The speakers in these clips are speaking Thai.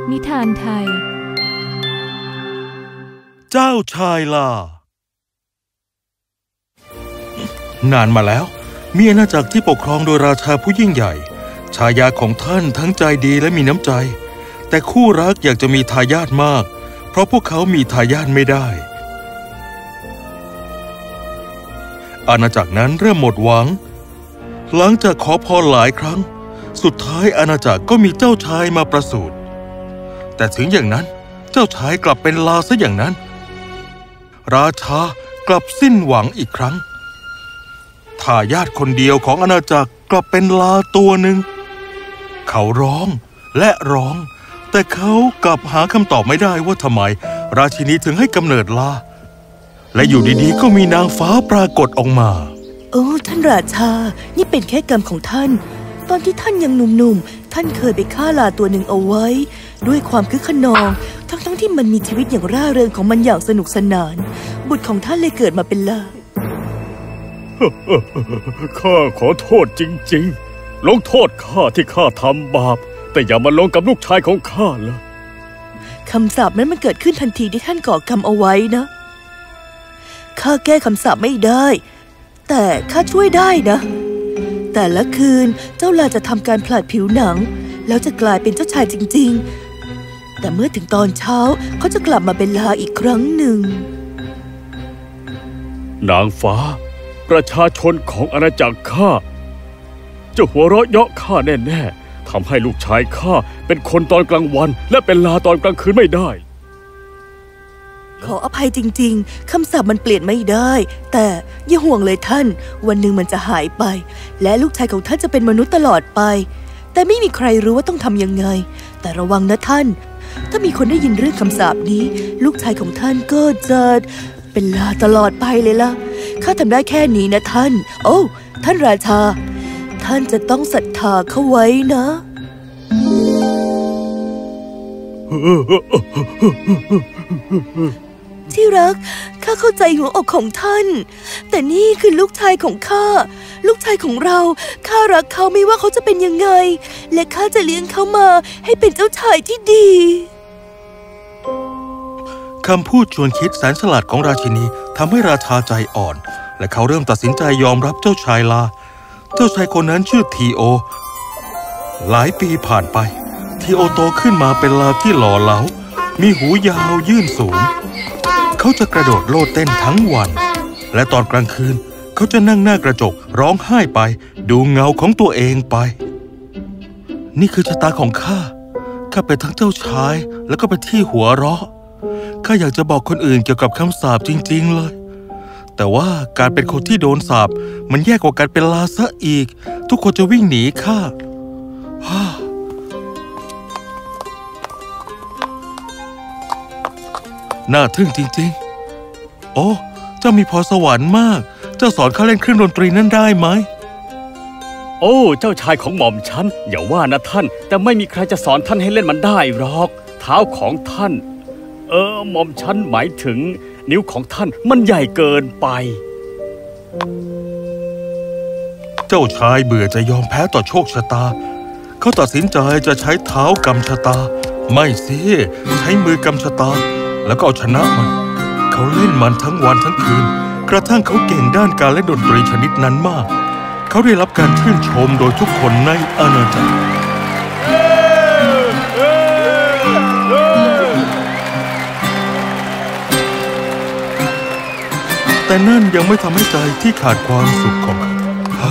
นิทานไทยเจ้าชายลา นานมาแล้วมีอาณาจักรที่ปกครองโดยราชาผู้ยิ่งใหญ่ฉายาของท่านทั้งใจดีและมีน้ำใจแต่คู่รักอยากจะมีทายาทมากเพราะพวกเขามีทายาทไม่ได้อาณาจักรนั้นเริ่มหมดหวังหลังจากขอพรหลายครั้งสุดท้ายอาณาจักรก็มีเจ้าชายมาประสูติแต่ถึงอย่างนั้นเจ้าชายกลับเป็นลาซะอย่างนั้นราชากลับสิ้นหวังอีกครั้งทายาทคนเดียวของอาณาจักรกลับเป็นลาตัวหนึ่งเขาร้องและร้องแต่เขากลับหาคำตอบไม่ได้ว่าทำไมราชินีถึงให้กำเนิดลาและอยู่ดีๆก็มีนางฟ้าปรากฏออกมาโอ้ท่านราชานี่เป็นแค่กรรมของท่านตอนที่ท่านยังหนุ่มๆท่านเคยไปฆ่าลาตัวหนึ่งเอาไว้ด้วยความคึกขนองทั้งที่มันมีชีวิตอย่างร่าเริงของมันอย่างสนุกสนานบุตรของท่านเลยเกิดมาเป็นลาข้าขอโทษจริงๆลงโทษข้าที่ข้าทำบาปแต่อย่ามาลงกับลูกชายของข้าเลยคำสาปนั้นมันเกิดขึ้นทันทีที่ท่านก่อกรรมเอาไว้นะข้าแก้คำสาปไม่ได้แต่ข้าช่วยได้นะแต่ละคืนเจ้าลาจะทำการผลัดผิวหนังแล้วจะกลายเป็นเจ้าชายจริงๆแต่เมื่อถึงตอนเช้าเขาจะกลับมาเป็นลาอีกครั้งหนึ่งนางฟ้าประชาชนของอาณาจักรข้าจะหัวเราะเยาะข้าแน่ๆทำให้ลูกชายข้าเป็นคนตอนกลางวันและเป็นลาตอนกลางคืนไม่ได้ขออภัยจริงๆคำสาปมันเปลี่ยนไม่ได้แต่อย่าห่วงเลยท่านวันหนึ่งมันจะหายไปและลูกชายของท่านจะเป็นมนุษย์ตลอดไปแต่ไม่มีใครรู้ว่าต้องทำยังไงแต่ระวังนะท่านถ้ามีคนได้ยินเรื่องคำสาปนี้ลูกชายของท่านก็จะเป็นลาตลอดไปเลยล่ะข้าทำได้แค่นี้นะท่านโอ้ท่านราชาท่านจะต้องศรัทธาเขาไว้นะที่รักข้าเข้าใจหัวอกของท่านแต่นี่คือลูกชายของข้าลูกชายของเราข้ารักเขาไม่ว่าเขาจะเป็นยังไงและข้าจะเลี้ยงเขามาให้เป็นเจ้าชายที่ดีคำพูดชวนคิดแสนฉลาดของราชินีทำให้ราชาใจอ่อนและเขาเริ่มตัดสินใจยอมรับเจ้าชายลาเจ้าชายคนนั้นชื่อทีโอหลายปีผ่านไปทีโอโตขึ้นมาเป็นลาที่หล่อเหลามีหูยาวยื่นสูงเขาจะกระโดดโลดเต้นทั้งวันและตอนกลางคืนเขาจะนั่งหน้ากระจกร้องไห้ไปดูเงาของตัวเองไปนี่คือชะตาของข้าเป็นทั้งเจ้าชายแล้วก็เป็นที่หัวเราะข้าอยากจะบอกคนอื่นเกี่ยวกับคำสาปจริงๆเลยแต่ว่าการเป็นคนที่โดนสาปมันแย่กว่าการเป็นลาซะอีกทุกคนจะวิ่งหนีข้าน่าทึ่งจริงๆโอ้เจ้ามีพรสวรรค์มากเจ้าสอนข้าเล่นเครื่องดนตรีนั่นได้ไหมโอ้เจ้าชายของหม่อมฉันอย่าว่านะท่านแต่ไม่มีใครจะสอนท่านให้เล่นมันได้หรอกเท้าของท่านหม่อมฉันหมายถึงนิ้วของท่านมันใหญ่เกินไปเจ้าชายเบื่อจะยอมแพ้ต่อโชคชะตาเขาตัดสินใจจะใช้เท้ากำชะตาไม่สิใช้มือกำชะตาแล้วก็เอาชนะมันเขาเล่นมันทั้งวันทั้งคืนกระทั่งเขาเก่งด้านการเล่นดนตรีชนิดนั้นมากเขาได้รับการชื่นชมโดยทุกคนในอาณาจักรแต่นั่นยังไม่ทำให้ใจที่ขาดความสุขของเขา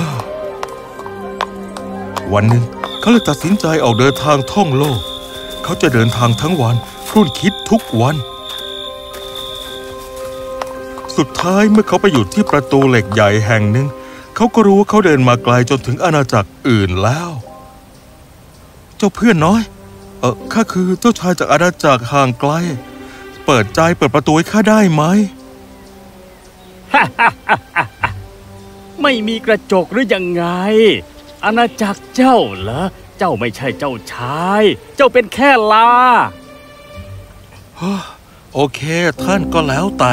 วันหนึ่งเขาเลยตัดสินใจออกเดินทางท่องโลกเขาจะเดินทางทั้งวันครุ่นคิดทุกวันสุดท้ายเมื่อเขาไปอยู่ที่ประตูเหล็กใหญ่แห่งหนึ่งเขาก็รู้ว่าเขาเดินมาไกลจนถึงอาณาจักรอื่นแล้วเจ้าเพื่อนน้อยข้าคือเจ้าชายจากอาณาจักรห่างไกลเปิดใจเปิดประตูให้ข้าได้ไหมไม่มีกระจกหรือยังไงอาณาจักรเจ้าเหรอเจ้าไม่ใช่เจ้าชายเจ้าเป็นแค่ลาโอเคท่านก็แล้วแต่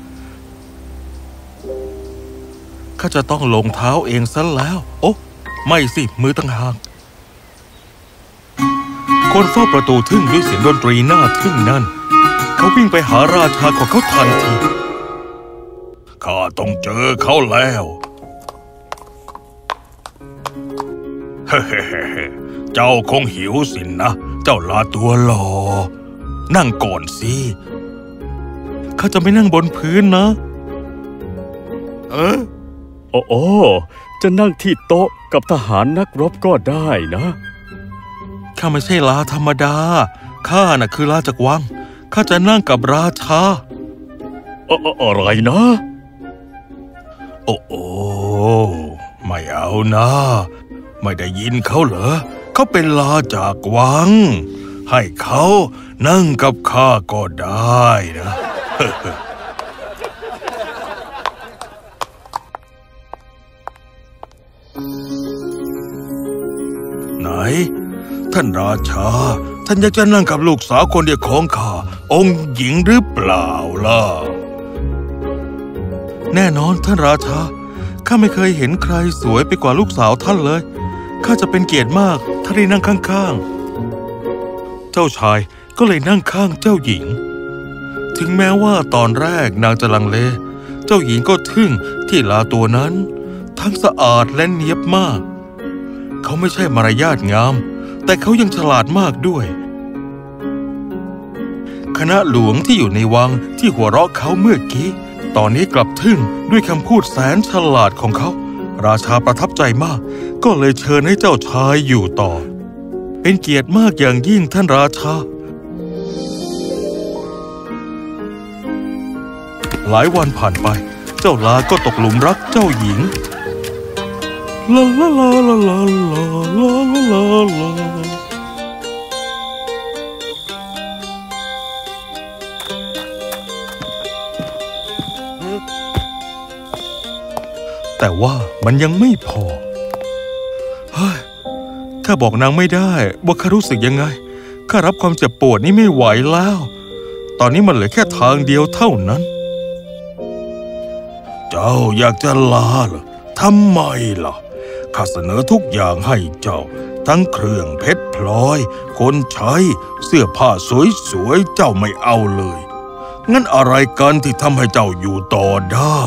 ข้าจะต้องลงเท้าเองซะแล้วโอ้ไม่สิมือต่างหากคคนเฝ้าประตูทึ่งด้วยเสียงดนตรีน่าทึ่งนั่นเขาวิ่งไปหาราชาของเขาทันทีข้าต้องเจอเขาแล้วเฮ้เจ้าคงหิวสินนะเจ้าลาตัวหล่อนั่งก่อนสิข้าจะไม่นั่งบนพื้นนะโอ้จะนั่งที่โต๊ะกับทหารนักรบก็ได้นะข้าไม่ใช่ลาธรรมดาข้าน่ะคือลาจากวังข้าจะนั่งกับราชาอะไรนะโอ้ไม่เอานะไม่ได้ยินเขาเหรอเขาเป็นลาจากวังให้เขานั่งกับข้าก็ได้นะ ไหนท่านราชาท่านอยากจะนั่งกับลูกสาวคนเดียวของข้าองค์หญิงหรือเปล่าล่ะแน่นอนท่านราชาข้าไม่เคยเห็นใครสวยไปกว่าลูกสาวท่านเลยข้าจะเป็นเกียรติมากถ้าได้นั่งข้างๆเจ้าชายก็เลยนั่งข้างเจ้าหญิงถึงแม้ว่าตอนแรกนางจะลังเลเจ้าหญิงก็ทึ่งที่ลาตัวนั้นทั้งสะอาดและเนียบมากเขาไม่ใช่มารยาทงามแต่เขายังฉลาดมากด้วยคณะหลวงที่อยู่ในวังที่หัวเราะเขาเมื่อกี้ตอนนี้กลับทึ่งด้วยคำพูดแสนฉลาดของเขาราชาประทับใจมากก็เลยเชิญให้เจ้าชายอยู่ต่อเป็นเกียรติมากอย่างยิ่งท่านราชาหลายวันผ่านไปเจ้าลาก็ตกหลุมรักเจ้าหญิงลาลาลาลาลาลาลาลาลาแต่ว่ามันยังไม่พอเฮ้ยข้าบอกนางไม่ได้ว่าข้ารู้สึกยังไงข้ารับความเจ็บปวดนี้ไม่ไหวแล้วตอนนี้มันเหลือแค่ทางเดียวเท่านั้นเจ้าอยากจะลาเหรอทำไมล่ะข้าเสนอทุกอย่างให้เจ้าทั้งเครื่องเพชรพลอยคนใช้เสื้อผ้าสวยๆเจ้าไม่เอาเลยงั้นอะไรกันที่ทำให้เจ้าอยู่ต่อได้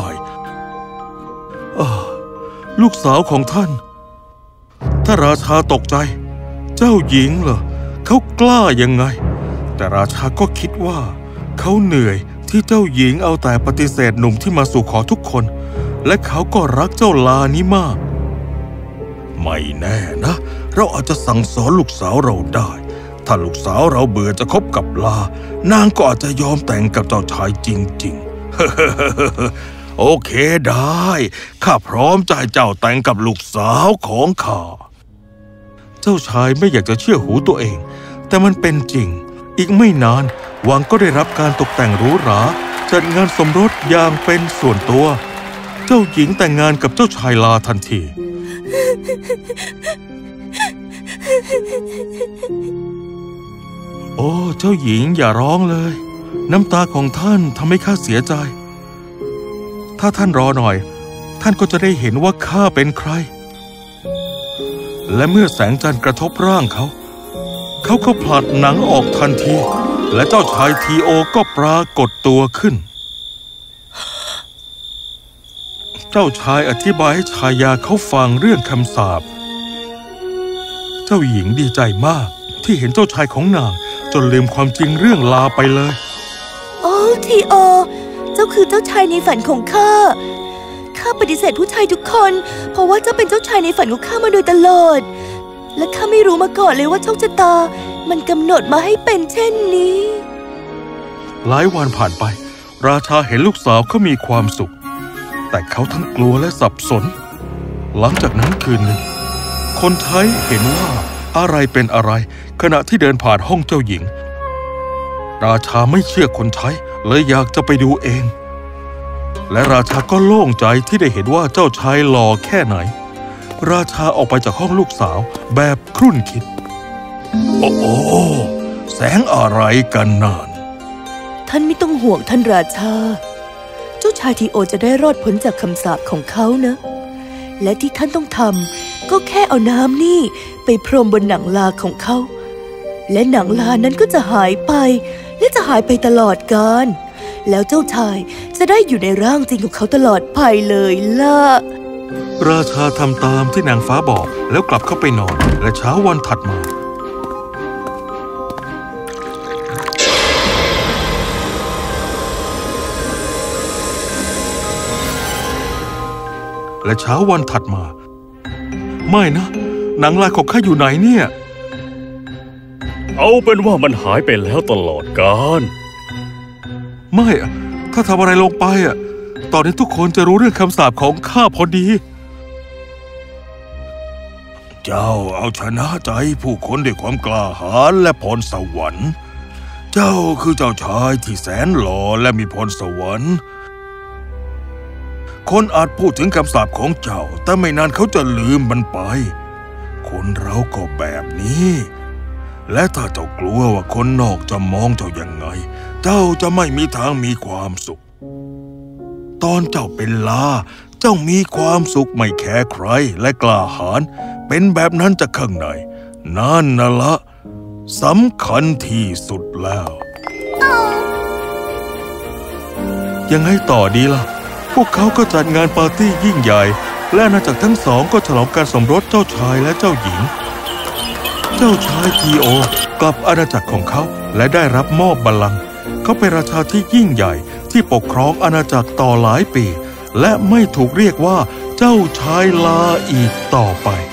ลูกสาวของท่านถ้าราชาตกใจเจ้าหญิงเหรอเขากล้ายังไงแต่ราชาก็คิดว่าเขาเหนื่อยที่เจ้าหญิงเอาแต่ปฏิเสธหนุ่มที่มาสู่ขอทุกคนและเขาก็รักเจ้าลานี้มากไม่แน่นะเราอาจจะสั่งสอนลูกสาวเราได้ถ้าลูกสาวเราเบื่อจะคบกับลานางก็อาจจะยอมแต่งกับเจ้าชายจริงๆ โอเคได้ข้าพร้อมจะให้เจ้าแต่งกับลูกสาวของข้าเจ้าชายไม่อยากจะเชื่อหูตัวเองแต่มันเป็นจริงอีกไม่นานวังก็ได้รับการตกแต่งหรูหราจัดงานสมรสอย่างเป็นส่วนตัวเจ้าหญิงแต่งงานกับเจ้าชายลาทันทีโอ้เจ้าหญิงอย่าร้องเลยน้ำตาของท่านทำให้ข้าเสียใจถ้าท่านรอหน่อยท่านก็จะได้เห็นว่าข้าเป็นใครและเมื่อแสงจันทร์กระทบร่างเขาก็ผลัดหนังออกทันทีและเจ้าชายทีโอก็ปรากฏตัวขึ้นเจ้าชายอธิบายให้ชายาเขาฟังเรื่องคำสาปเจ้าหญิงดีใจมากที่เห็นเจ้าชายของนางจนลืมความจริงเรื่องลาไปเลยโอ้ทีโอเจ้าคือเจ้าชายในฝันของข้าปฏิเสธผู้ชายทุกคนเพราะว่าเจ้าเป็นเจ้าชายในฝันของข้ามาโดยตลอดและข้าไม่รู้มาก่อนเลยว่าโชคชะตามันกำหนดมาให้เป็นเช่นนี้หลายวันผ่านไปราชาเห็นลูกสาวเขามีความสุขแต่เขาทั้งกลัวและสับสนหลังจากนั้นคืนหนึ่งคนใช้เห็นว่าอะไรเป็นอะไรขณะที่เดินผ่านห้องเจ้าหญิงราชาไม่เชื่อคนใช้เลยอยากจะไปดูเองและราชาก็โล่งใจที่ได้เห็นว่าเจ้าชายหล่อแค่ไหนราชาออกไปจากห้องลูกสาวแบบครุ่นคิดโอ้แสงอะไรกันนั่นท่านไม่ต้องห่วงท่านราชาเจ้าชายทีโอจะได้รอดพ้นจากคำสาปของเขานะและที่ท่านต้องทำก็แค่เอาน้ำนี่ไปพรมบนหนังลาของเขาและหนังลานั้นก็จะหายไปและจะหายไปตลอดกาลแล้วเจ้าชายจะได้อยู่ในร่างจริงของเขาตลอดไปเลยล่ะราชาทำตามที่นางฟ้าบอกแล้วกลับเข้าไปนอนและเช้าวันถัดมาไม่นะหนังลายของข้าอยู่ไหนเนี่ยเอาเป็นว่ามันหายไปแล้วตลอดกาลไม่ถ้าทำอะไรลงไปตอนนี้ทุกคนจะรู้เรื่องคำสาปของข้าพอดีเจ้าเอาชนะใจผู้คนด้วยความกล้าหาญและพรสวรรค์เจ้าคือเจ้าชายที่แสนหล่อและมีพรสวรรค์คนอาจพูดถึงคำสาปของเจ้าแต่ไม่นานเขาจะลืมมันไปคนเราก็แบบนี้และถ้าเจ้ากลัวว่าคนนอกจะมองเจ้ายังไงเจ้าจะไม่มีทางมีความสุขตอนเจ้าเป็นลาเจ้ามีความสุขไม่แคร์ใครและกล้าหาญเป็นแบบนั้นจากข้างในนั่นน่ะละสำคัญที่สุดแล้วยังไงต่อดีล่ะพวกเขาก็จัดงานปาร์ตี้ยิ่งใหญ่และอาณาจักรทั้งสองก็ฉลองการสมรสเจ้าชายและเจ้าหญิงเจ้าชายทีโอกลับอาณาจักรของเขาและได้รับมอบบัลลังก์เขาเป็นราชาที่ยิ่งใหญ่ที่ปกครองอาณาจักรต่อหลายปีและไม่ถูกเรียกว่าเจ้าชายลาอีกต่อไป